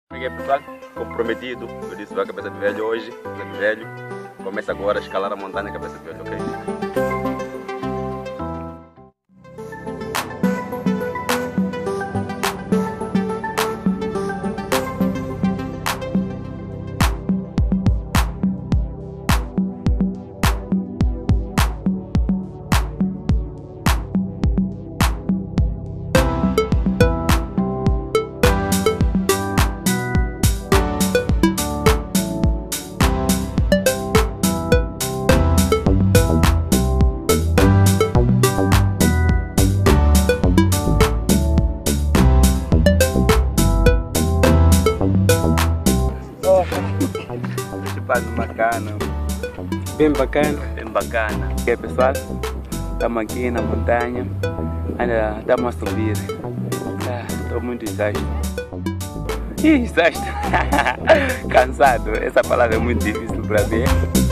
Como é que é, pessoal? Comprometido, eu disse vai a cabeça de velho hoje, cabeça de velho. Começa agora a escalar a montanha cabeça de velho, ok? Bacana, bem bacana. bem bacana. Ok, pessoal, estamos aqui na montanha, ainda estamos a subir. Estou muito exausto. Exausto. Cansado, essa palavra é muito difícil para mim.